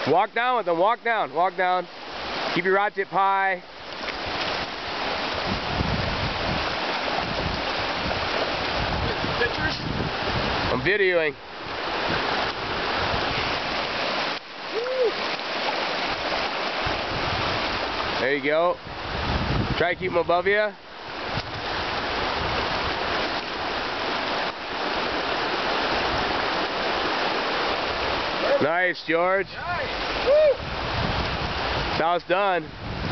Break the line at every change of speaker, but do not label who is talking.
Walk down with them, walk down, walk down. Keep your rod tip high.
Pictures?
I'm videoing. There you go. Try to keep them above you. Nice, George.
Nice. Woo.
Now it's done.